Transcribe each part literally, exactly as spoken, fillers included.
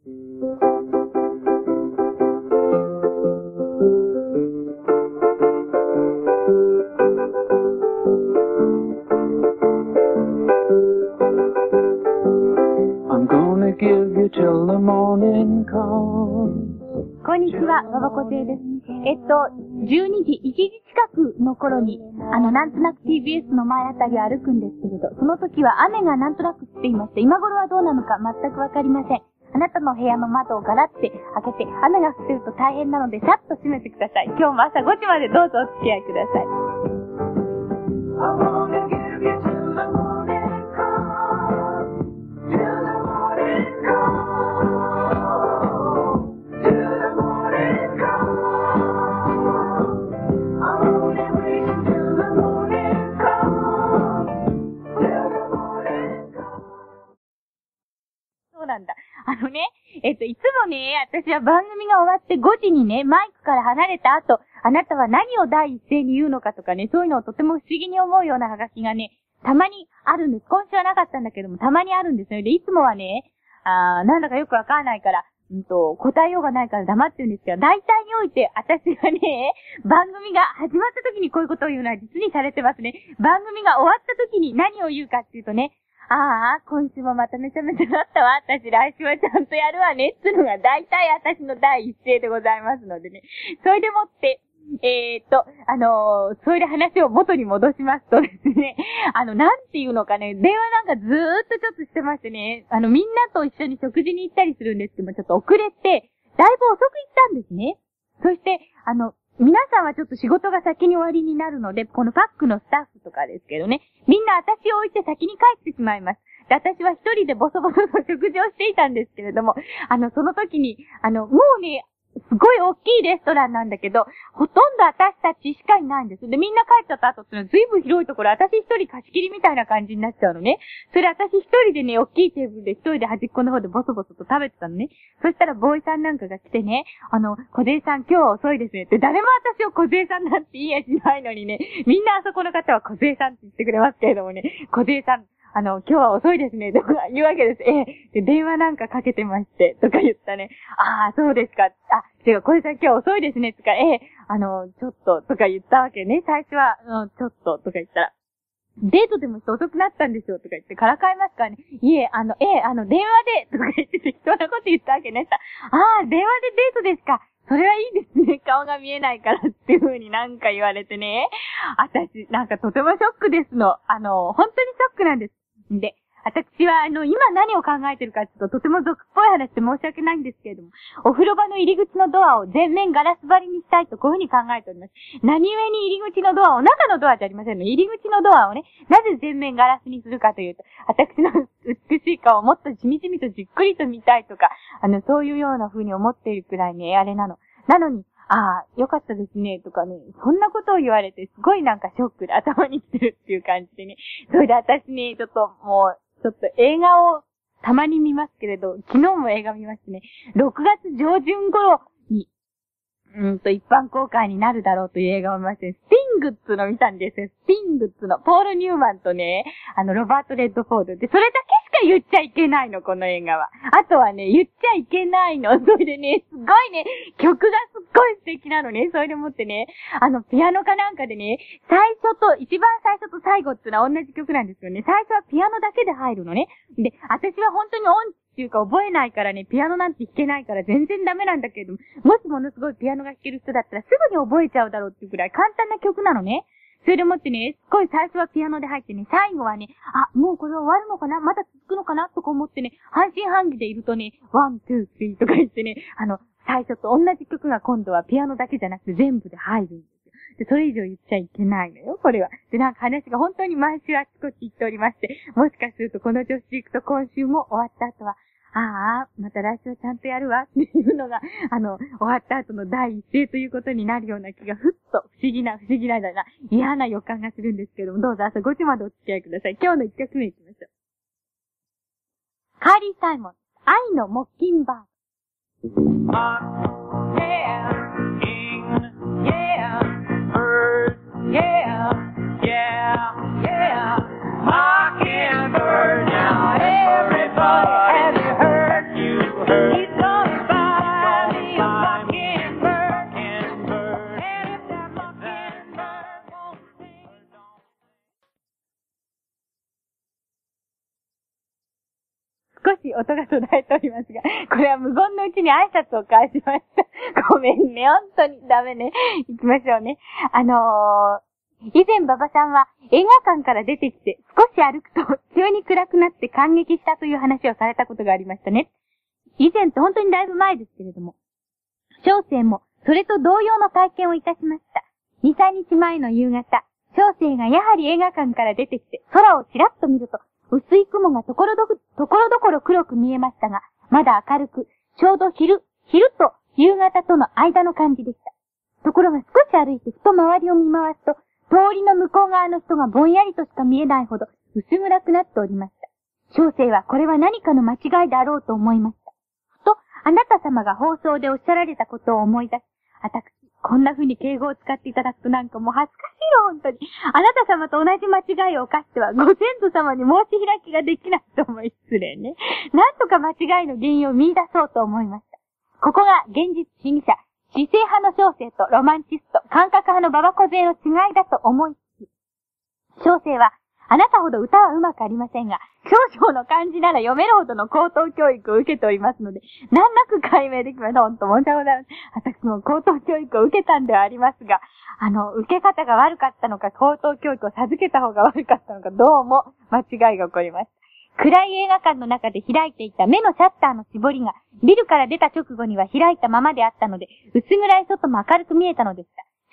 こんにちは、馬場小生です。えっと、じゅうにじ、いちじ近くの頃に、あの、なんとなく ティービーエス の前あたりを歩くんですけれど、その時は雨がなんとなく降っていまして、今頃はどうなのか全くわかりません。あなたの部屋の窓をガラって開けて、雨が降ってると大変なので、さっと閉めてください。今日も朝ごじまでどうぞお付き合いください。なんだ。あのね、えっと、いつもね、私は番組が終わってごじにね、マイクから離れた後、あなたは何を第一声に言うのかとかね、そういうのをとても不思議に思うようなハガキがね、たまにあるんです。今週はなかったんだけども、たまにあるんですよ。で、いつもはね、あー、なんだかよくわからないから、うんと、答えようがないから黙ってるんですけど、大体において、私はね、番組が始まった時にこういうことを言うのは実にされてますね。番組が終わった時に何を言うかっていうとね、ああ、今週もまためちゃめちゃだったわ。私来週はちゃんとやるわね。っていうのが大体私の第一声でございますのでね。それでもって、えー、っと、あのー、それで話を元に戻しますとですね、あの、なんていうのかね、電話なんかずーっとちょっとしてましてね、あの、みんなと一緒に食事に行ったりするんですけども、ちょっと遅れて、だいぶ遅く行ったんですね。そして、あの、皆さんはちょっと仕事が先に終わりになるので、このパックのスタッフとかですけどね、みんな私を置いて先に帰ってしまいます。で、私は一人でボソボソと食事をしていたんですけれども、あの、その時に、あの、もうね、すごい大きいレストランなんだけど、ほとんど私たちしかいないんです。で、みんな帰っちゃった後っていうのは随分広いところ、私一人貸し切りみたいな感じになっちゃうのね。それ私一人でね、大きいテーブルで一人で端っこの方でボソボソと食べてたのね。そしたらボーイさんなんかが来てね、あの、小勢さん今日は遅いですねって、誰も私を小勢さんなんて言いやしないのにね、みんなあそこの方は小勢さんって言ってくれますけれどもね、小勢さん、あの、今日は遅いですね、とか言うわけです。ええ、で、電話なんかかけてまして、とか言ったね。ああ、そうですか。あ、違う、小勢さん今日遅いですね、とか、ええ、あの、ちょっと、とか言ったわけね。最初は、うん、ちょっと、とか言ったら。デートでもして遅くなったんですよ、とか言って、からかいますからね。いえ、あの、ええ、あの、電話で、とか言って適当なこと言ったわけね。ああ、電話でデートですか。それはいいですね。顔が見えないからっていう風になんか言われてね。私、なんかとてもショックですの。あの、本当にショックなんです。で、私はあの、今何を考えてるかっていうと、とても俗っぽい話で申し訳ないんですけれども、お風呂場の入り口のドアを全面ガラス張りにしたいとこういう風に考えております。何故に入り口のドアを、中のドアじゃありませんの。入り口のドアをね、なぜ全面ガラスにするかというと、私の美しい顔をもっとじみじみとじっくりと見たいとか、あの、そういうような風に思っているくらいね、あれなの。なのに、ああ、よかったですね、とかね、そんなことを言われて、すごいなんかショックで頭に来てるっていう感じでね。それで私ね、ちょっともう、ちょっと映画をたまに見ますけれど、昨日も映画見ましてね、ろくがつ上旬頃に、うんと一般公開になるだろうという映画を見まして、スティングっつうのを見たんですよ。スティングっつうの。ポール・ニューマンとね、あの、ロバート・レッドフォードで、それだけしか言っちゃいけないの、この映画は。あとはね、言っちゃいけないの。それでね、すごいね、曲がすっごい素敵なのね。それでもってね、あの、ピアノかなんかでね、最初と、一番最初と最後っていうのは同じ曲なんですよね。最初はピアノだけで入るのね。で、私は本当に音っていうか覚えないからね、ピアノなんて弾けないから全然ダメなんだけれども、もしものすごいピアノが弾ける人だったらすぐに覚えちゃうだろうっていうくらい簡単な曲なのね。それでもってね、すっごい最初はピアノで入ってね、最後はね、あ、もうこれ終わるのかなまだ続くのかなとか思ってね、半信半疑でいるとね、ワン、ツー、スリーとか言ってね、あの、最初と同じ曲が今度はピアノだけじゃなくて全部で入るんですよ。で、それ以上言っちゃいけないのよ、これは。で、なんか話が本当に毎週あちこち言っておりまして、もしかするとこの調子でいくと今週も終わった後は、ああ、また来週はちゃんとやるわっていうのが、あの、終わった後の第一声ということになるような気がふっと不思議な、不思議な、嫌な予感がするんですけども、どうぞ朝ごじまでお付き合いください。今日の一曲目いきましょう。カーリー・サイモン、愛のモッキンバード。Mockingbird, now everybody has heard you heard. しい音が途絶えておりますが、これは無言のうちに挨拶を返しました。ごめんね、本当にダメね。行きましょうね。あのー、以前馬場さんは映画館から出てきて少し歩くと急に暗くなって感激したという話をされたことがありましたね。以前って本当にだいぶ前ですけれども、小生もそれと同様の体験をいたしました。に、さんにちまえの夕方、小生がやはり映画館から出てきて空をちらっと見ると、薄い雲がところどこ、ところどころ黒く見えましたが、まだ明るく、ちょうど昼、昼と夕方との間の感じでした。ところが少し歩いてふと周りを見回すと、通りの向こう側の人がぼんやりとしか見えないほど薄暗くなっておりました。小生はこれは何かの間違いであろうと思いました。ふと、あなた様が放送でおっしゃられたことを思い出し、私、こんな風に敬語を使っていただくとなんかもう恥ずかしいよ、本当に。あなた様と同じ間違いを犯しては、ご先祖様に申し開きができないと思い、失礼ね。なんとか間違いの原因を見出そうと思いました。ここが現実主義者、知性派の小生とロマンチスト、感覚派の馬場小勢の違いだと思いつつ、小生は、あなたほど歌はうまくありませんが、少々の漢字なら読めるほどの高等教育を受けておりますので、難なく解明できます。ほんと、申し訳ございません。私も高等教育を受けたんではありますが、あの、受け方が悪かったのか、高等教育を授けた方が悪かったのか、どうも間違いが起こります。暗い映画館の中で開いていた目のシャッターの絞りが、ビルから出た直後には開いたままであったので、薄暗い外も明るく見えたのでした。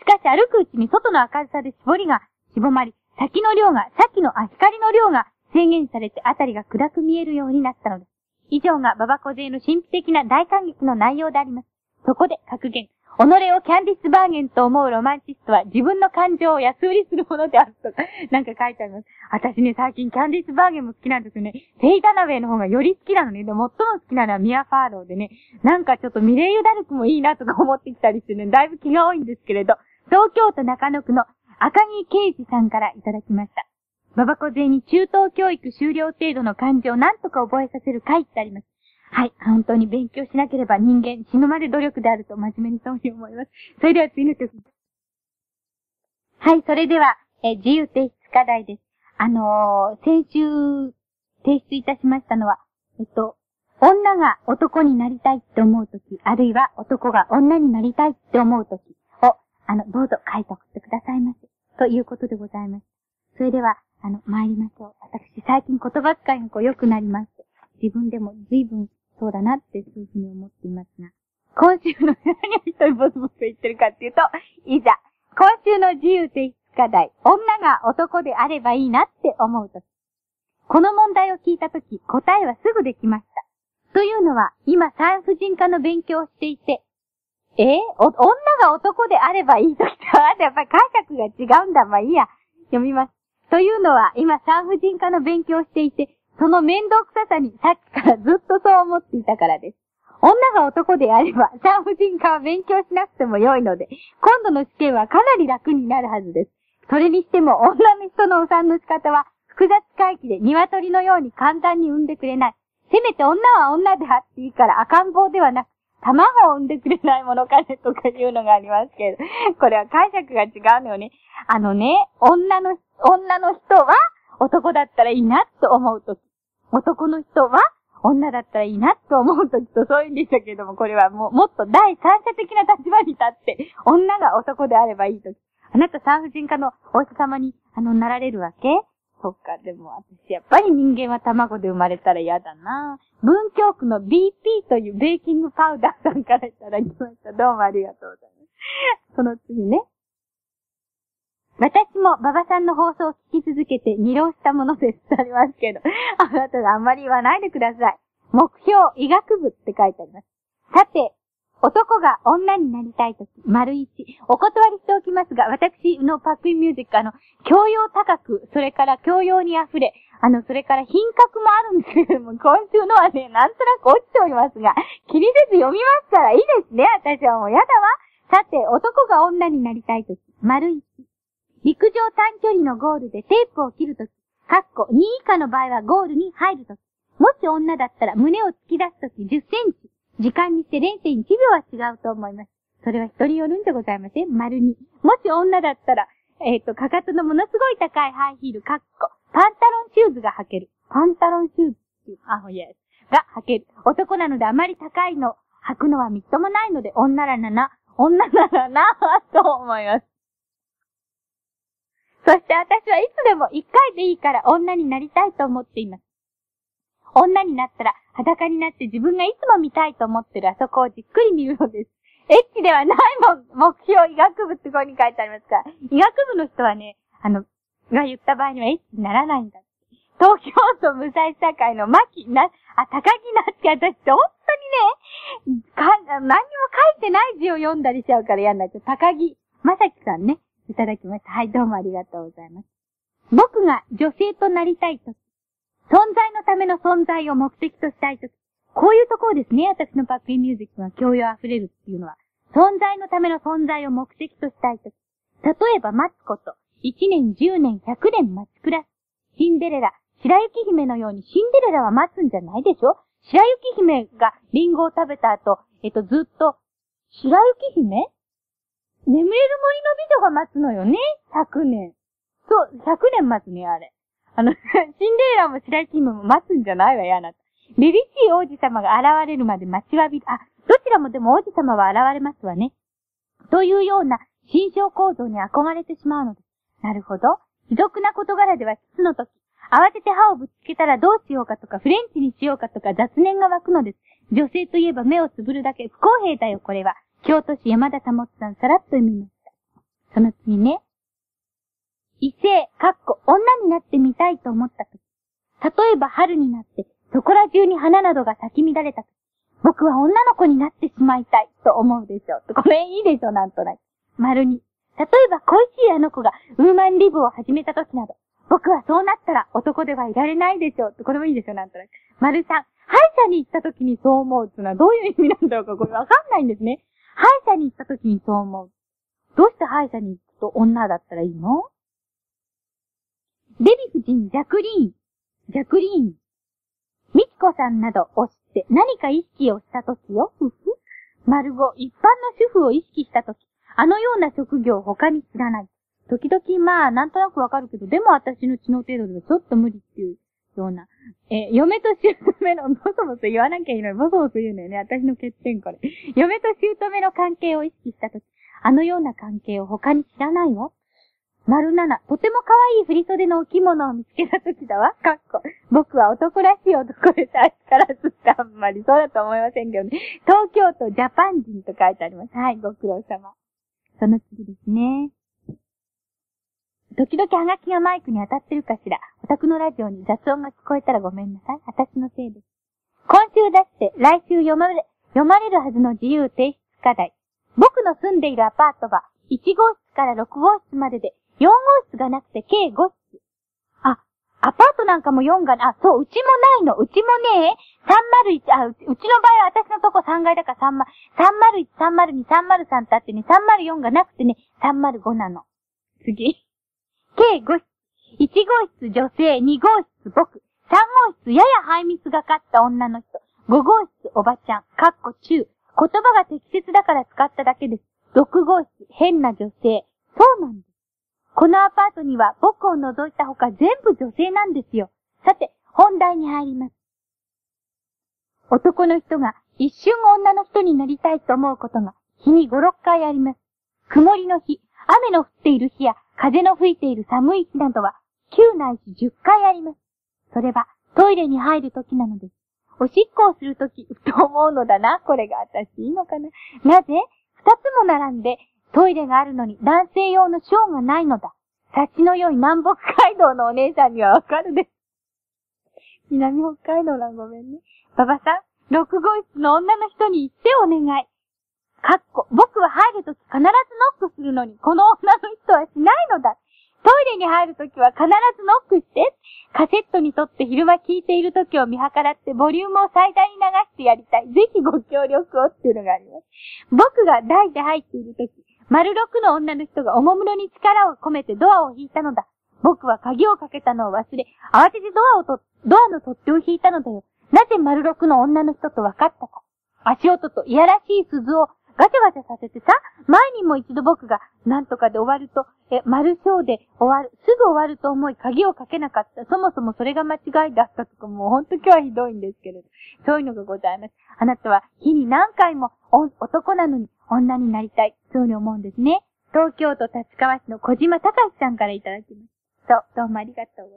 しかし歩くうちに外の明るさで絞りが絞まり、先の量が、先の、あ、光の量が制限されてあたりが暗く見えるようになったのです。以上が馬場小勢の神秘的な大感激の内容であります。そこで格言、己をキャンディスバーゲンと思うロマンチストは自分の感情を安売りするものであるとか、なんか書いてあります。私ね、最近キャンディスバーゲンも好きなんですよね。フェイ・ダナウェイの方がより好きなのね。で、最も好きなのはミア・ファーローでね、なんかちょっとミレイユ・ダルクもいいなとか思ってきたりしてね、だいぶ気が多いんですけれど、東京都中野区の赤木啓二さんからいただきました。馬場小勢に中等教育修了程度の漢字を何とか覚えさせる会ってあります。はい、本当に勉強しなければ人間死ぬまで努力であると真面目にそうに思います。それでは次の曲。はい、それでは、え自由提出課題です。あのー、先週提出いたしましたのは、えっと、女が男になりたいって思うとき、あるいは男が女になりたいって思うときを、あの、どうぞ書いて送ってくださいませ。ということでございます。それでは、あの、参りましょう。私、最近言葉遣いがこう良くなりまして、自分でも随分そうだなってそういうふうに思っていますが、今週の何を一人ボソボソ言ってるかっていうと、いざ、今週の自由提出課題、女が男であればいいなって思うとき。この問題を聞いたとき、答えはすぐできました。というのは、今産婦人科の勉強をしていて、えー、お、女が男であればいいときとは、やっぱり解釈が違うんだ。まあいいや。読みます。というのは、今産婦人科の勉強をしていて、その面倒くささにさっきからずっとそう思っていたからです。女が男であれば、産婦人科は勉強しなくても良いので、今度の試験はかなり楽になるはずです。それにしても、女の人のお産の仕方は、複雑回帰で鶏のように簡単に産んでくれない。せめて女は女であっていいから赤ん坊ではなく、卵を産んでくれないものかねとかいうのがありますけど、これは解釈が違うのよね。あのね、女の、女の人は男だったらいいなと思うとき、男の人は女だったらいいなと思うときとそういうんでしたけれども、これはもうもっと第三者的な立場に立って、女が男であればいいとき。あなた産婦人科のお医者様に、あの、なられるわけ？そっか、でも私やっぱり人間は卵で生まれたら嫌だな。文京区の ビーピー というベーキングパウダーさんからいただきました。どうもありがとうございます。その次ね。私も馬場さんの放送を聞き続けて二浪したものですとありますけど、あなたあんまり言わないでください。目標医学部って書いてあります。さて、男が女になりたいとき、丸一。お断りしておきますが、私のパックインミュージック、あの、教養高く、それから教養に溢れ、あの、それから品格もあるんですけれども、今週のはね、なんとなく落ちておりますが、気にせず読みますからいいですね。私はもうやだわ。さて、男が女になりたいとき、丸一。陸上短距離のゴールでテープを切るとき、かっこに以下の場合はゴールに入るとき、もし女だったら胸を突き出すときじゅっセンチ。時間にして れいてんいちびょうは違うと思います。それは人によるんでございません。丸に。もし女だったら、えっと、かかとのものすごい高いハイヒール、かっこ、パンタロンシューズが履ける。パンタロンシューズっていう、あ、いや、 が履ける。男なのであまり高いの履くのはみっともないので、女ならな、女ならな、と思います。そして私はいつでも一回でいいから女になりたいと思っています。女になったら裸になって自分がいつも見たいと思ってるあそこをじっくり見るのです。エッチではないもん、目標医学部ってここに書いてありますから。医学部の人はね、あの、が言った場合にはエッチにならないんだ。東京都無罪社会の牧な、あ、高木なって私本当にね、か、何にも書いてない字を読んだりしちゃうから嫌になっちゃう。高木まさきさんね、いただきました。はい、どうもありがとうございます。僕が女性となりたいとき、存在のための存在を目的としたいとき、こういうところですね、私のバックインミュージックが教養あふれるっていうのは。存在のための存在を目的としたいとき、例えば待つこと、いちねん、じゅうねん、ひゃくねん待ち暮らす。シンデレラ、白雪姫のようにシンデレラは待つんじゃないでしょ？白雪姫がリンゴを食べた後、えっと、ずっと、白雪姫？眠れる森の美女が待つのよね？ ひゃく 年。そう、ひゃくねん待つね、あれ。あの、シンデレラも白雪姫も待つんじゃないわよ、あなた。凛々しい王子様が現れるまで待ちわびる。あ、どちらもでも王子様は現れますわね。というような心象構造に憧れてしまうのです。なるほど。卑俗な事柄ではキスの時、慌てて歯をぶつけたらどうしようかとか、フレンチにしようかとか雑念が湧くのです。女性といえば目をつぶるだけ不公平だよ、これは。京都市山田保さん、さらっと読みました。その次ね。異性、かっこ、女になってみたいと思ったとき。例えば春になって、そこら中に花などが咲き乱れたとき。僕は女の子になってしまいたいと思うでしょう。これいいでしょ、なんとなく。丸に。例えば恋しいあの子がウーマンリブを始めたときなど。僕はそうなったら男ではいられないでしょう。これもいいでしょ、なんとなく。丸さん。歯医者に行ったときにそう思うっていうのはどういう意味なんだろうか。これわかんないんですね。歯医者に行ったときにそう思う。どうして歯医者に行くと女だったらいいの？デヴィ夫人、ジャクリーン。ジャクリーン。ミチコさんなどを知って何か意識をしたときよ。ふふ。丸ご、一般の主婦を意識したとき、あのような職業を他に知らない。時々まあ、なんとなくわかるけど、でも私の知能程度ではちょっと無理っていうような。えー、嫁と姑の、ボソボソ言わなきゃいいのに、ボソボソ言うのよね。私の欠点これ。嫁と姑の関係を意識したとき、あのような関係を他に知らないわ。丸七、とても可愛い振り袖のお着物を見つけたときだわ。かっこ。僕は男らしい男でさ、からすってあんまりそうだと思いませんけどね。東京都ジャパン人と書いてあります。はい、ご苦労様。その次ですね。時々ハガキがマイクに当たってるかしら。お宅のラジオに雑音が聞こえたらごめんなさい。私のせいです。今週出して来週読まれ、読まれるはずの自由提出課題。僕の住んでいるアパートはいち号室からろく号室まででよん号室がなくて計ご室。あ、アパートなんかもよんが、あ、そう、うちもないの。うちもね、さんまるいち、あ、うち、うちの場合は私のとこさん階だからさんまるいち、さんまるに、さんまるさんってあってね、さんまるよんがなくてね、さんまるごなの。次。計ご室。いち号室女性、に号室僕、さん号室ややハイミスがかった女の人、ご号室おばちゃん、かっこ中。言葉が適切だから使っただけです。ろく号室、変な女性。そうなんです。このアパートには僕を除いたほか全部女性なんですよ。さて、本題に入ります。男の人が一瞬女の人になりたいと思うことが日にご、ろっかいあります。曇りの日、雨の降っている日や風の吹いている寒い日などはきゅうないしじゅっかいあります。それはトイレに入るときなのです。おしっこをするときと思うのだな。これが私いいのかな。なぜ二つも並んでトイレがあるのに男性用のショーがないのだ。察しの良い南北海道のお姉さんにはわかるです。南北海道なごめんね。馬場さん、ろく号室の女の人に言ってお願い。かっこ、僕は入るとき必ずノックするのに、この女の人はしないのだ。トイレに入るときは必ずノックして。カセットにとって昼間聞いているときを見計らってボリュームを最大に流してやりたい。ぜひご協力をっていうのがあります。僕が台で入っているとき、丸六の女の人がおもむろに力を込めてドアを引いたのだ。僕は鍵をかけたのを忘れ、慌ててドアをと、ドアの取っ手を引いたのだよ。なぜ丸六の女の人と分かったか。足音といやらしい鈴をガチャガチャさせてさ、前にも一度僕がなんとかで終わると、 え、丸章で終わる、すぐ終わると思い鍵をかけなかった。そもそもそれが間違いだったとか、もうほんと今日はひどいんですけれど。そういうのがございます。あなたは日に何回も男なのに女になりたい。そうに思うんですね。東京都立川市の小島隆さんからいただきます。そう、どうもありがとうございます。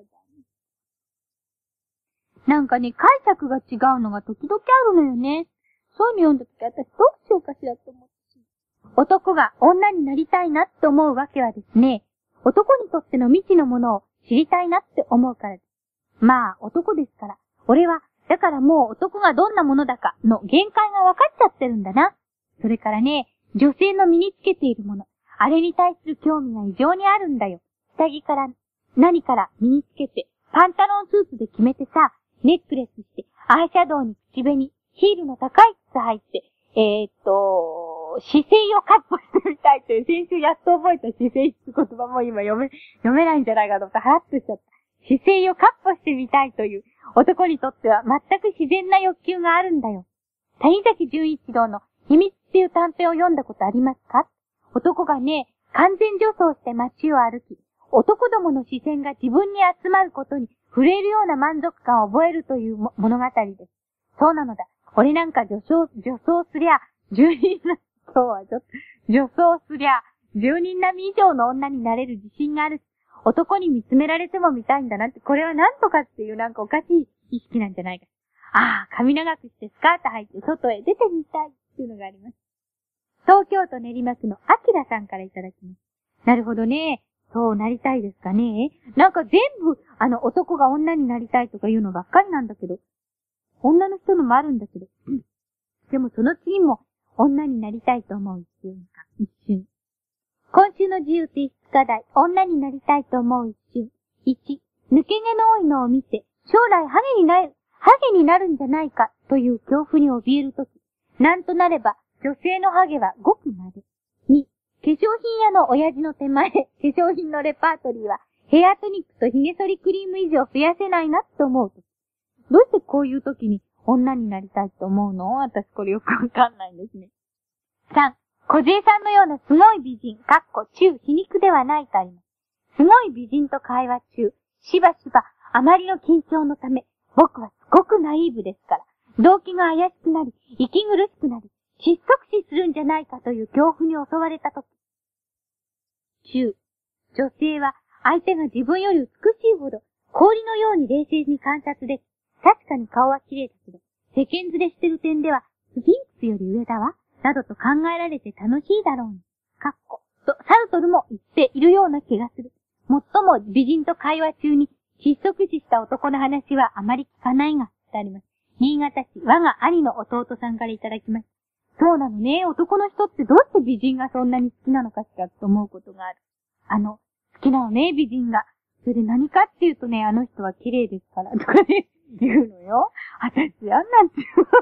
なんかね、解釈が違うのが時々あるのよね。そういうの読んだ時私どうしようかしらと思って。男が女になりたいなって思うわけはですね、男にとっての未知のものを知りたいなって思うからです。まあ、男ですから。俺は、だからもう男がどんなものだかの限界が分かっちゃってるんだな。それからね、女性の身につけているもの、あれに対する興味が異常にあるんだよ。下着から何から身につけて、パンタロンスーツで決めてさ、ネックレスして、アイシャドウに口紅、ヒールの高い靴履いて、えーっと、姿勢をカットしてみたいという、先週やっと覚えた姿勢って言葉も今読め、読めないんじゃないかと思ってハラッとしちゃった。姿勢をカットしてみたいという、男にとっては全く自然な欲求があるんだよ。谷崎潤一郎の秘密っていう短編を読んだことありますか？男がね、完全女装して街を歩き、男どもの視線が自分に集まることに触れるような満足感を覚えるという物語です。そうなのだ。俺なんか女装、女装すりゃ、十人な、今日はちょっと、女装すりゃ、十人並み以上の女になれる自信があるし、男に見つめられても見たいんだなって、これはなんとかっていうなんかおかしい意識なんじゃないか。ああ、髪長くしてスカート履いて外へ出てみたいっていうのがあります。東京都練馬区のアキラさんからいただきます。なるほどね。そうなりたいですかね。なんか全部、あの、男が女になりたいとかいうのばっかりなんだけど、女の人のもあるんだけど、でもその次も女になりたいと思う一瞬か、一瞬。今週の自由提出課題、女になりたいと思う一瞬。いち、抜け毛の多いのを見て、将来ハゲになる、ハゲになるんじゃないかという恐怖に怯えるとき、なんとなれば女性のハゲはごくまれ。に、化粧品屋の親父の手前、化粧品のレパートリーはヘアトニックと髭剃りクリーム以上増やせないなって思うと。どうしてこういう時に女になりたいと思うの？私これよくわかんないんですね。さん、小杉さんのようなすごい美人、かっこ中皮肉ではないとあります。すごい美人と会話中、しばしばあまりの緊張のため、僕はすごくナイーブですから、動機が怪しくなり、息苦しくなり、窒息死するんじゃないかという恐怖に襲われたとき。中、女性は相手が自分より美しいほど氷のように冷静に観察でき、確かに顔は綺麗だけど、世間連れしてる点では、スフィンクスより上だわ、などと考えられて楽しいだろうに。かっこ。と、サルトルも言っているような気がする。もっとも美人と会話中に窒息死した男の話はあまり聞かないが、とあります。新潟市、我が兄の弟さんからいただきます。そうなのね。男の人ってどうして美人がそんなに好きなのかしらと思うことがある。あの、好きなのね、美人が。それで何かっていうとね、あの人は綺麗ですから、とかね、言うのよ。私、やんなんて。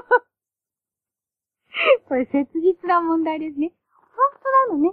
これ切実な問題ですね。本当なのね。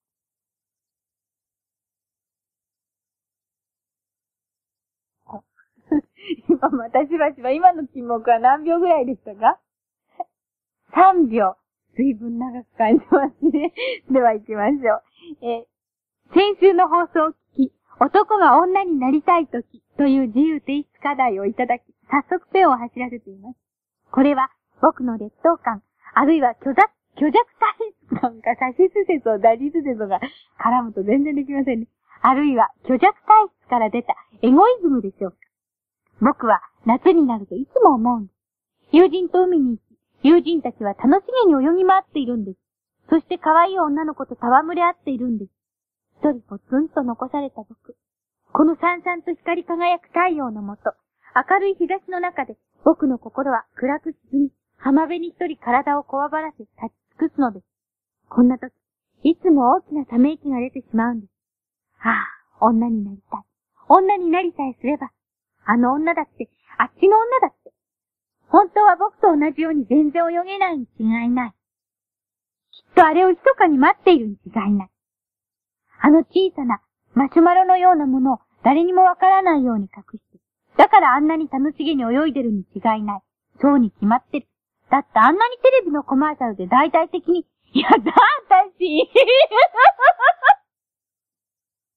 今、私はしば、今の沈黙は何秒ぐらいでしたか？ さん 秒。随分長く感じますね。では行きましょう。えー、先週の放送を聞き、男が女になりたいときという自由提出課題をいただき、早速ペンを走らせています。これは僕の劣等感、あるいは虚弱、虚弱体質感か、差しすせそ、打実せそが絡むと全然できませんね。あるいは虚弱体質から出たエゴイズムでしょうか。僕は夏になるといつも思うんです。友人と海に行き、友人たちは楽しげに泳ぎ回っているんです。そして可愛い女の子と戯れ合っているんです。一人ぽつんと残された僕。このさんさんと光り輝く太陽の下、明るい日差しの中で僕の心は暗く沈み、浜辺に一人体をこわばらせ立ち尽くすのです。こんな時、いつも大きなため息が出てしまうんです。ああ、女になりたい。女になりさえすれば、あの女だって、あっちの女だって。本当は僕と同じように全然泳げないに違いない。きっとあれを密かに待っているに違いない。あの小さなマシュマロのようなものを誰にもわからないように隠して。だからあんなに楽しげに泳いでるに違いない。そうに決まってる。だってあんなにテレビのコマーシャルで大々的に、やだ、私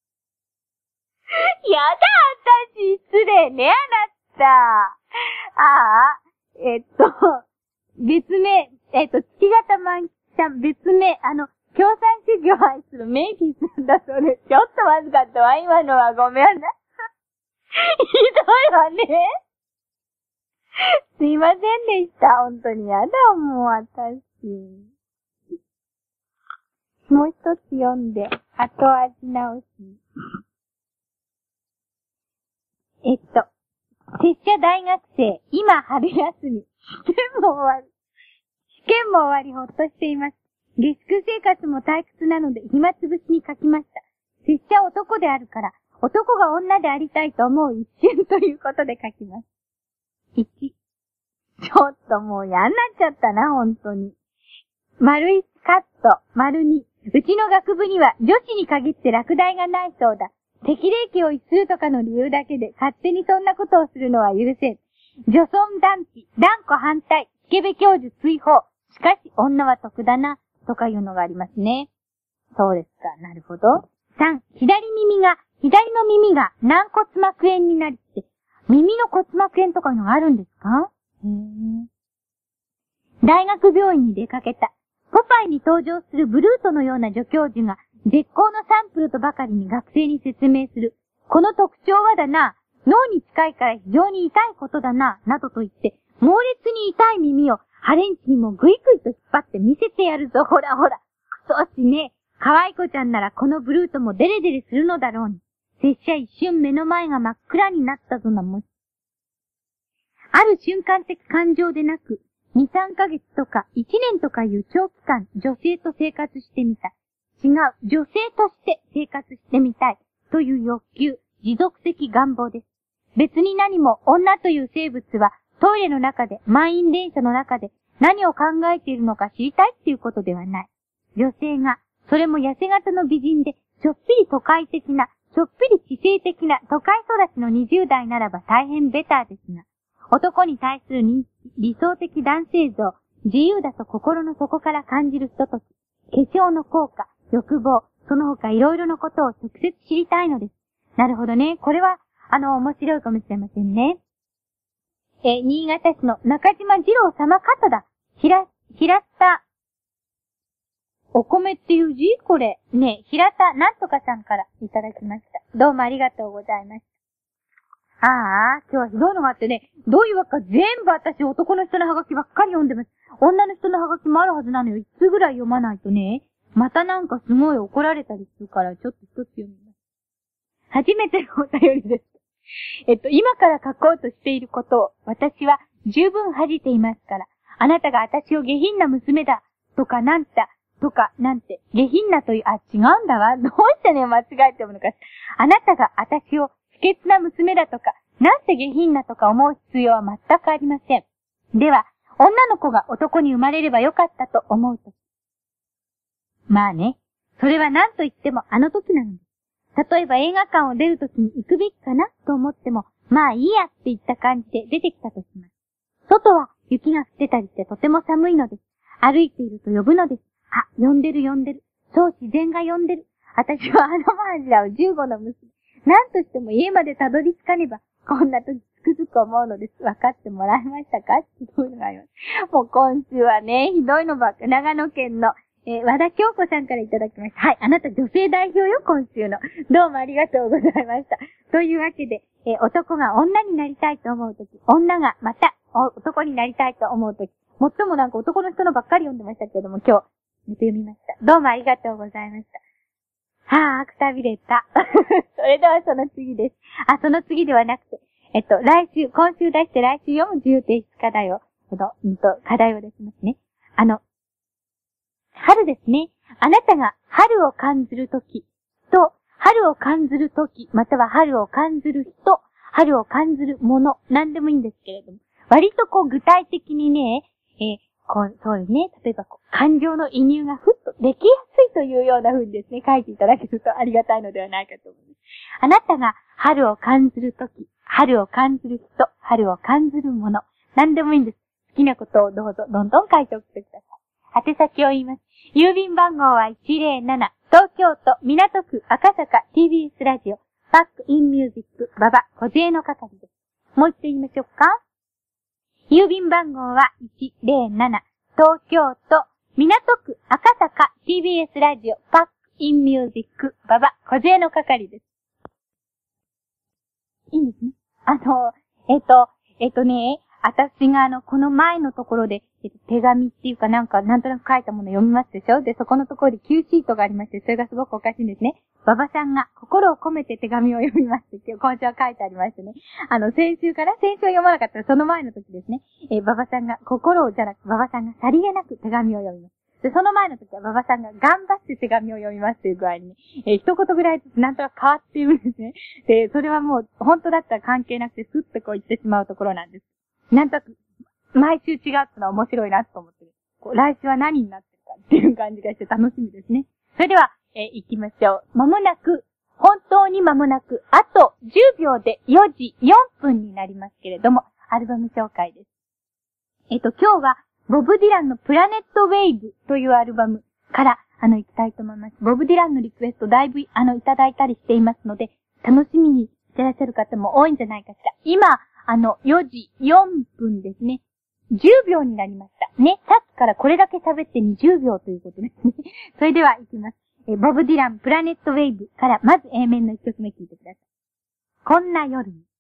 やだ、私、失礼ね、あなた。ああ、えっと、別名、えっと、月型満ちゃん、別名、あの、共産主義を愛するメイフィスだそうです。ちょっとまずかったわ、今のはごめんな。ひどいわね。すいませんでした。本当にやだ、もう私。もう一つ読んで、後味直し。えっと、拙者大学生、今春休み。試験も終わり。試験も終わりほっとしています。下宿生活も退屈なので暇つぶしに書きました。拙者男であるから、男が女でありたいと思う一瞬ということで書きます。いち、ちょっともう嫌になっちゃったな、本当に。丸いカット、丸に、うちの学部には女子に限って落第がないそうだ。適齢期を逸するとかの理由だけで勝手にそんなことをするのは許せん。女尊男卑、断固反対、スケベ教授追放。しかし女は得だな、とかいうのがありますね。そうですか、なるほど。さん、左耳が、左の耳が軟骨膜炎になりって、耳の骨膜炎とかいうのがあるんですか？へー。大学病院に出かけた。ポパイに登場するブルートのような助教授が、絶好のサンプルとばかりに学生に説明する。この特徴はだな、脳に近いから非常に痛いことだな、などと言って、猛烈に痛い耳をハレンチにもグイグイと引っ張って見せてやるぞ、ほらほら。くそしね。可愛子ちゃんならこのブルートもデレデレするのだろうに。拙者一瞬目の前が真っ暗になったぞなもし。ある瞬間的感情でなく、に、さんかげつとかいちねんとかいう長期間女性と生活してみた。違う、女性として生活してみたいという欲求、持続的願望です。別に何も女という生物はトイレの中で、満員電車の中で何を考えているのか知りたいっていうことではない。女性が、それも痩せ型の美人で、ちょっぴり都会的な、ちょっぴり知性的な都会育ちのにじゅう代ならば大変ベターですが、男に対する認識、理想的男性像、自由だと心の底から感じるひととき、化粧の効果、欲望、その他いろいろなことを直接知りたいのです。なるほどね。これは、あの、面白いかもしれませんね。え、新潟市の中島二郎様方だ。ひら、平田、お米っていう字これ。ね、平田なんとかさんからいただきました。どうもありがとうございました。ああ、今日はひどいのがあってね、どういうわけか全部私男の人のハガキばっかり読んでます。女の人のハガキもあるはずなのよ。いつつぐらい読まないとね、またなんかすごい怒られたりするから、ちょっと一つ読みます。初めてのお便りです。えっと、今から書こうとしていることを、私は十分恥じていますから、あなたが私を下品な娘だ、とかなんた、とかなんて、下品なという、あ、違うんだわ。どうしてね、間違えて読むのか。あなたが私を不潔な娘だとか、なんて下品なとか思う必要は全くありません。では、女の子が男に生まれればよかったと思うと。まあね、それは何と言ってもあの時なのです。例えば映画館を出るときに行くべきかなと思っても、まあいいやって言った感じで出てきたとします。外は雪が降ってたりしてとても寒いのです。歩いていると呼ぶのです。あ、呼んでる呼んでる。そう自然が呼んでる。私はあのマージラをじゅうごの娘。何としても家までたどり着かねば、こんな時つくづく思うのです。分かってもらえましたか？ひどいのがあります。もう今週はね、ひどいのばっか、長野県の、えー、和田京子さんからいただきました。はい、あなた女性代表よ、今週の。どうもありがとうございました。というわけで、えー、男が女になりたいと思うとき、女がまた男になりたいと思うとき、もっともなんか男の人のばっかり読んでましたけれども、今日、読みました。どうもありがとうございました。はぁ、くたびれた。それではその次です。あ、その次ではなくて、えっと、来週、今週出して来週読む自由提出課題を、えっと、うんと、課題を出しますね。あの、春ですね。あなたが春を感じるときと、春を感じるとき、または春を感じる人、春を感じるもの、なんでもいいんですけれども、割とこう具体的にね、えー、こう、そうですね、例えばこう、感情の移入がふっとできやすいというような風にですね、書いていただけるとありがたいのではないかと思います。あなたが春を感じるとき、春を感じる人、春を感じるもの、なんでもいいんです。好きなことをどうぞ、どんどん書いておくてください。宛先を言います。郵便番号はいちまるなな、東京都港区赤坂 ティービーエス ラジオ。フバックインミュージック、馬場小杖の係です。もう一度言いましょうか。郵便番号はいちまるなな、東京都、港区赤坂 ティービーエス ラジオ、バックインミュージック、馬場小杖の係です。いいんですね。あの、えっと、えっとね、私があの、この前のところで、えっと、手紙っていうかなんか、なんとなく書いたもの読みますでしょ？で、そこのところで Q シートがありまして、それがすごくおかしいんですね。馬場さんが心を込めて手紙を読みますって、今週は書いてありましてね。あの、先週から、先週は読まなかったらその前の時ですね。えー、馬場さんが心をじゃなく、馬場さんがさりげなく手紙を読みます。で、その前の時は馬場さんが頑張って手紙を読みますという具合にね、えー、一言ぐらいずつなんとなく変わっているんですね。で、それはもう、本当だったら関係なくてスッとこう言ってしまうところなんです。なんとなく、毎週違うってのは面白いなと思ってる。こう来週は何になってるかっていう感じがして楽しみですね。それでは、えー、行きましょう。まもなく、本当に間もなく、あとじゅうびょうでよじよんぷんになりますけれども、アルバム紹介です。えっと、今日は、ボブ・ディランのプラネット・ウェイブというアルバムから、あの、行きたいと思います。ボブ・ディランのリクエストだいぶ、あの、いただいたりしていますので、楽しみにしてらっしゃる方も多いんじゃないかしら。今、あの、よじよんぷんですね。じゅうびょうになりました。ね。さっきからこれだけ喋ってにじゅうびょうということですね。それでは行きます。え、ボブ・ディラン、プラネット・ウェイブから、まず A 面のいっきょくめ聞いてください。こんな夜に。